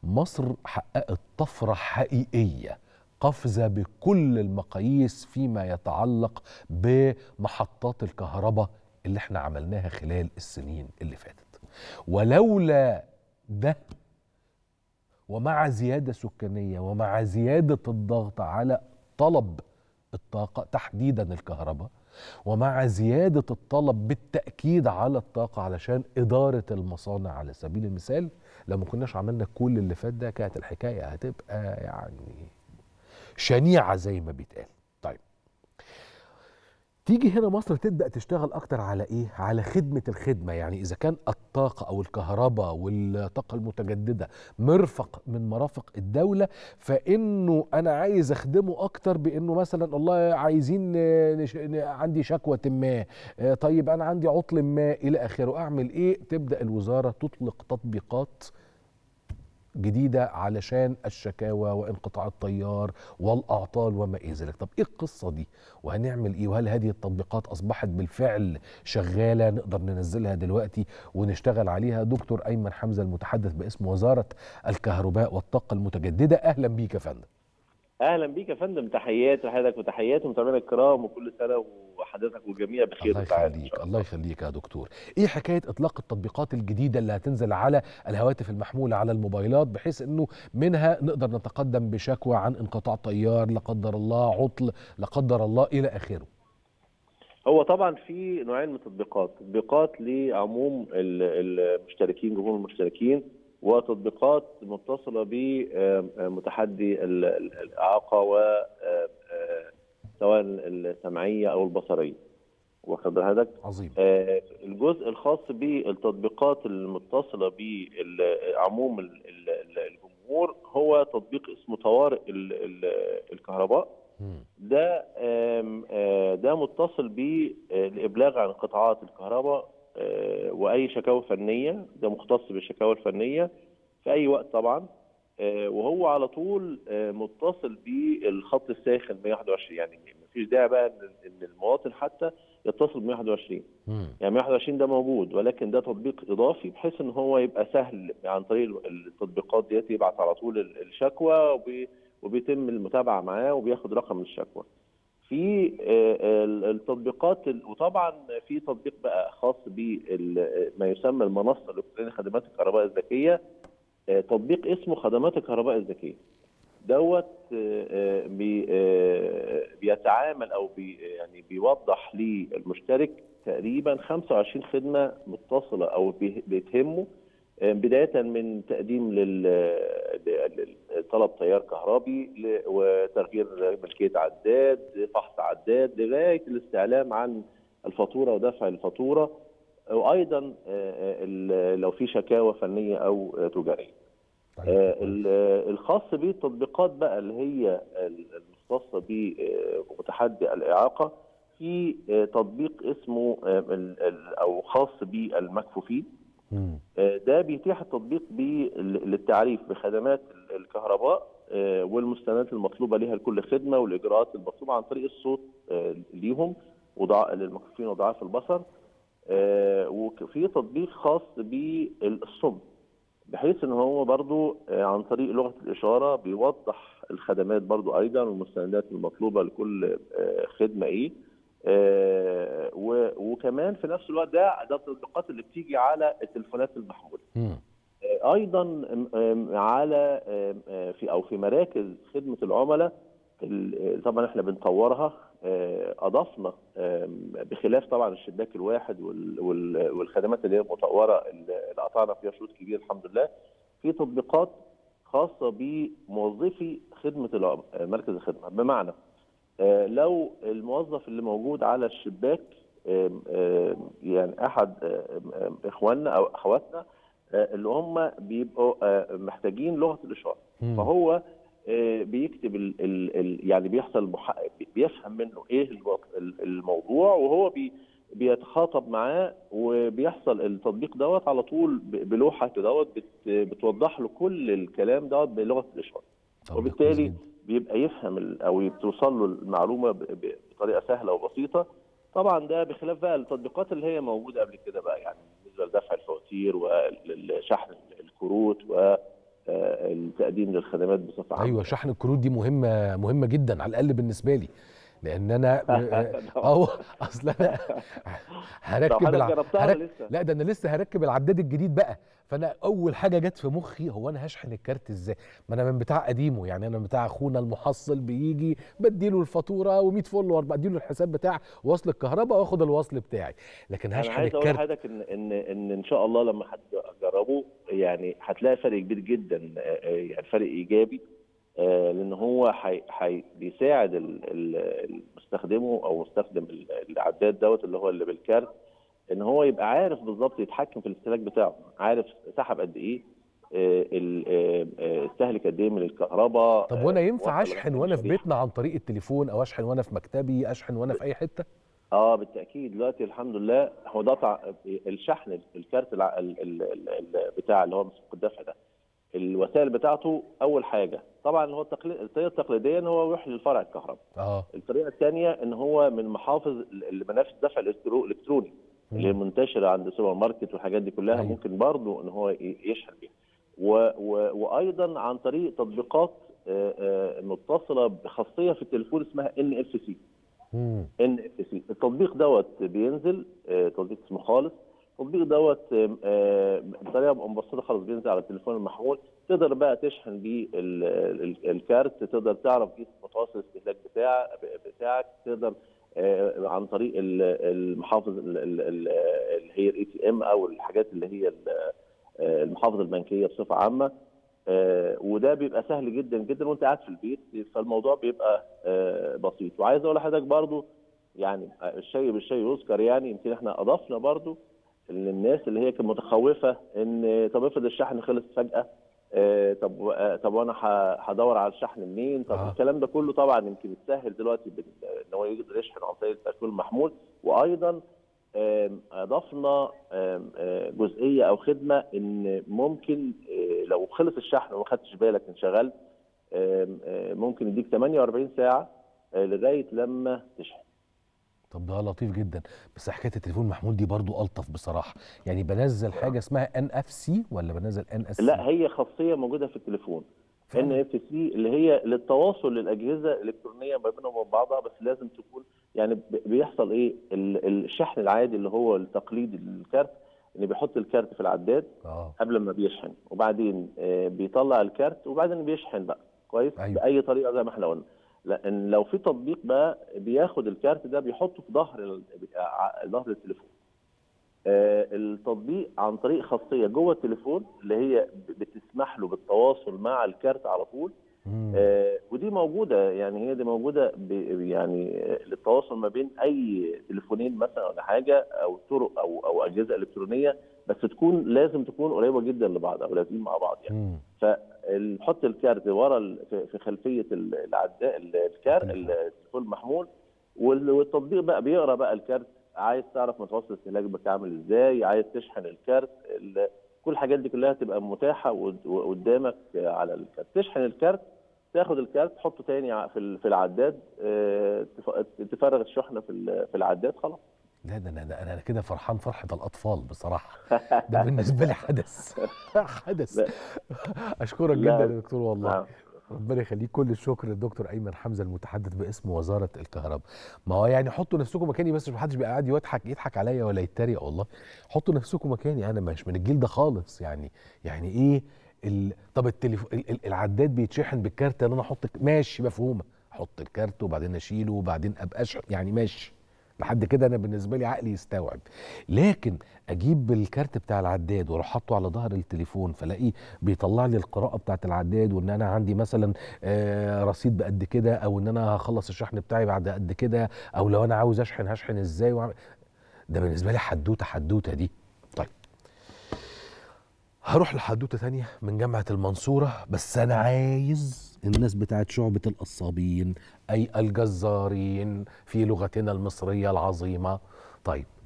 مصر حققت طفرة حقيقية، قفزة بكل المقاييس فيما يتعلق بمحطات الكهرباء اللي احنا عملناها خلال السنين اللي فاتت. ولولا ده، ومع زيادة سكانية ومع زيادة الضغط على طلب الطاقة تحديدا الكهرباء، ومع زيادة الطلب بالتأكيد على الطاقة علشان إدارة المصانع على سبيل المثال، لو ما كناش عملنا كل اللي فات ده كانت الحكاية هتبقى يعني شنيعة زي ما بيتقال. طيب، تيجي هنا مصر تبدأ تشتغل أكتر على إيه؟ على خدمة الخدمة. يعني إذا كان الطاقة أو الكهرباء والطاقة المتجددة مرفق من مرافق الدولة، فإنه أنا عايز أخدمه أكتر بإنه مثلا الله عايزين عندي شكوى ما، طيب أنا عندي عطل ما إلى آخره، أعمل إيه؟ تبدأ الوزارة تطلق تطبيقات جديدة علشان الشكاوى وانقطاع التيار والأعطال وما إلى ذلك. طب إيه القصة دي؟ وهنعمل إيه؟ وهل هذه التطبيقات أصبحت بالفعل شغالة نقدر ننزلها دلوقتي ونشتغل عليها؟ دكتور أيمن حمزة المتحدث باسم وزارة الكهرباء والطاقة المتجددة، أهلا بيك يا فندم. اهلا بيك يا فندم، تحياتي لحضرتك وتحياتي متابعينا الكرام، وكل سنه وحضرتك والجميع بخير الله وسعاده ان يخليك، شاء الله الله. يخليك يا دكتور. ايه حكايه اطلاق التطبيقات الجديده اللي هتنزل على الهواتف المحموله على الموبايلات، بحيث انه منها نقدر نتقدم بشكوى عن انقطاع طيار، لا قدر الله عطل، لا قدر الله الى اخره؟ هو طبعا في نوعين من التطبيقات، تطبيقات لعموم المشتركين، جمهور المشتركين، وتطبيقات متصله بمتحدي الاعاقه و سواء السمعيه او البصريه. واخد بالك؟ عظيم. الجزء الخاص بالتطبيقات المتصله بعموم الجمهور هو تطبيق اسمه طوارئ الكهرباء. ده متصل بالابلاغ عن انقطاعات الكهرباء واي شكاوى فنيه، ده مختص بالشكاوى الفنيه في اي وقت طبعا، وهو على طول متصل بالخط الساخن 121. يعني مفيش داعي بقى ان المواطن حتى يتصل ب 121. يعني 121 ده موجود، ولكن ده تطبيق اضافي بحيث ان هو يبقى سهل عن طريق التطبيقات ديت يبعت على طول الشكوى وبيتم المتابعه معاه وبياخد رقم الشكوى. في التطبيقات، وطبعا في تطبيق بقى خاص بما يسمى المنصه الالكترونيه لخدمات الكهرباء الذكيه، تطبيق اسمه خدمات الكهرباء الذكيه. دوت بيتعامل او يعني بيوضح للمشترك تقريبا 25 خدمه متصله او بتهمه، بدايه من تقديم طلب تيار كهربي وتغيير ملكيه عداد، فحص عداد، لغايه الاستعلام عن الفاتوره ودفع الفاتوره، وايضا لو في شكاوى فنيه او تجاريه. الخاص بالتطبيقات بقى اللي هي المختصه بمتحدي الاعاقه، في تطبيق اسمه او خاص بالمكفوفين. ده بيتيح التطبيق للتعريف بخدمات الكهرباء والمستندات المطلوبه لها لكل خدمه، والاجراءات المطلوبه عن طريق الصوت ليهم للمكفوفين وضعاف البصر. وفي تطبيق خاص بالصم، بحيث ان هو برضو عن طريق لغه الاشاره بيوضح الخدمات برضو ايضا والمستندات المطلوبه لكل خدمه ايه. وكمان في نفس الوقت ده التطبيقات اللي بتيجي على التليفونات المحموله. ايضا على في مراكز خدمه العملاء، طبعا احنا بنطورها. اضفنا بخلاف طبعا الشباك الواحد والخدمات اللي هي مطوره اللي قطعنا فيها شوط كبير الحمد لله، في تطبيقات خاصه بموظفي خدمه مركز الخدمه. بمعنى لو الموظف اللي موجود على الشباك يعني احد اخواننا او اخواتنا اللي هم بيبقوا محتاجين لغه الاشاره، فهو بيكتب يعني بيفهم منه ايه الموضوع، وهو بيتخاطب معاه، وبيحصل التطبيق دوت على طول بلوحه دوت بتوضح له كل الكلام دوت بلغه الاشاره، وبالتالي بيبقى يفهم او توصل له المعلومه بطريقه سهله وبسيطه. طبعا ده بخلاف بقى التطبيقات اللي هي موجوده قبل كده بقى، يعني بالنسبه لدفع الفواتير ولشحن الكروت التقديم للخدمات بصفه عامه. ايوه، شحن الكروت دي مهمه جدا، على الاقل بالنسبه لي، لان انا اصل انا لو هركب حضرتك جربتها ولا لسه؟ لا، ده انا لسه هركب العداد الجديد بقى. فانا اول حاجه جت في مخي هو انا هشحن الكارت ازاي؟ ما انا من بتاع قديمه، يعني انا من بتاع اخونا المحصل، بيجي بديله الفاتوره و100 فل بديله الحساب بتاع وصل الكهرباء واخد الوصل بتاعي، لكن انا هشحن عايز اقول الكارت. لحضرتك ان شاء الله لما هتجربه يعني هتلاقي فرق كبير جدا، يعني فرق ايجابي، لان هو بيساعد المستخدمه او مستخدم العداد دوت اللي هو اللي بالكارت، ان هو يبقى عارف بالظبط يتحكم في الاستهلاك بتاعه، عارف سحب قد ايه، استهلك قد ايه من الكهرباء. طب وانا ينفع وصل لغايه اشحن فين وانا في الشريحه. بيتنا عن طريق التليفون، او اشحن وانا في مكتبي، اشحن وانا في اي حته؟ بالتاكيد. دلوقتي الحمد لله هو ده الشحن الكارت بتاع اللي هو مسبوق الدفع ده، الوسائل بتاعته اول حاجه طبعا هو الطريقه التقليديه ان هو يروح للفرع الكهرباء. الطريقه الثانيه ان هو من محافظ منافذ الدفع الالكتروني اللي هي منتشره عند السوبر ماركت والحاجات دي كلها. أيوة. ممكن برضه ان هو يشحن بيها، وايضا عن طريق تطبيقات متصله بخاصيه في التليفون اسمها NFC. NFC التطبيق دوت بينزل، تطبيق اسمه خالص. التطبيق دوت بطريقه مبسطه خالص بينزل على التليفون المحمول، تقدر بقى تشحن بيه الكارت، تقدر تعرف بيه متوسط الاستهلاك بتاعك، تقدر عن طريق المحافظ اللي هي الATM او الحاجات اللي هي المحافظ البنكيه بصفه عامه. وده بيبقى سهل جدا جدا وانت قاعد في البيت، فالموضوع بيبقى بسيط. وعايز اقول لحضرتك برضو يعني الشيء بالشيء يذكر، يعني يمكن احنا اضفنا برضو للناس اللي هي كانت متخوفه ان طب افرض الشحن خلص فجاه، طب وانا هدور على الشحن منين؟ طب الكلام ده كله طبعا يمكن يتسهل دلوقتي ان هو يقدر يشحن عن طريق التليفون المحمول. وايضا اضفنا جزئيه او خدمه ان ممكن لو خلص الشحن وما خدتش بالك انشغلت، ممكن يديك 48 ساعه لغايه لما تشحن. طب ده لطيف جدا، بس حكايه التليفون المحمول دي برضو الطف بصراحه. يعني بنزل حاجه اسمها NFC ولا بنزل NSC؟ لا، هي خاصيه موجوده في التليفون NFC اللي هي للتواصل للاجهزه الالكترونيه ما بينهم وبين بعضها، بس لازم تكون يعني بيحصل ايه الشحن العادي اللي هو التقليدي للكارت، ان بيحط الكارت في العداد قبل ما بيشحن، وبعدين بيطلع الكارت وبعدين بيشحن بقى كويس. أيوة. باي طريقه زي ما احنا قلنا. لان لو في تطبيق بقى بياخد الكارت ده بيحطه في ظهر التليفون. التطبيق عن طريق خاصيه جوه التليفون اللي هي بتسمح له بالتواصل مع الكارت على طول. ودي موجوده، يعني هي دي موجوده يعني للتواصل ما بين اي تليفونين مثلا ولا حاجه، او طرق او اجهزه الكترونيه، بس لازم تكون قريبه جدا لبعض او لازقين مع بعض يعني. فنحط الكارت ورا في خلفيه الكارت التليفون المحمول، والتطبيق بقى بيقرا بقى الكارت. عايز تعرف متوسط الاستهلاك بتاعك عامل ازاي، عايز تشحن الكارت، كل الحاجات دي كلها تبقى متاحه قدامك على الكارت. تشحن الكارت، تاخد الكارت تحطه تاني في العداد، تفرغ الشحنه في العداد، خلاص. لا، ده انا كده فرحان فرحه الاطفال بصراحه. ده بالنسبه لي حدث. اشكرك جدا يا دكتور والله. ربنا يخليك. كل الشكر للدكتور ايمن حمزه المتحدث باسم وزاره الكهرباء. ما هو يعني حطوا نفسكم مكاني، بس مش محدش بقى قاعد يضحك عليا ولا يتريق، والله حطوا نفسكم مكاني، انا مش من الجيل ده خالص. يعني ايه طب التليفون العداد بيتشحن بالكارت، ان انا احط ماشي مفهومه، احط الكارت وبعدين اشيله وبعدين ابقى اشحن، يعني ماشي لحد كده انا بالنسبه لي عقلي يستوعب. لكن اجيب الكارت بتاع العداد واروح حاطه على ظهر التليفون، فلاقيه بيطلع لي القراءه بتاعه العداد، وان انا عندي مثلا رصيد بقد كده، او ان انا هخلص الشحن بتاعي بعد قد كده، او لو انا عاوز اشحن هشحن ازاي ده بالنسبه لي حدوته دي. طيب هروح لحدوته ثانيه من جامعه المنصوره، بس انا عايز الناس بتاعت شعبة القصابين أي الجزارين في لغتنا المصرية العظيمة. طيب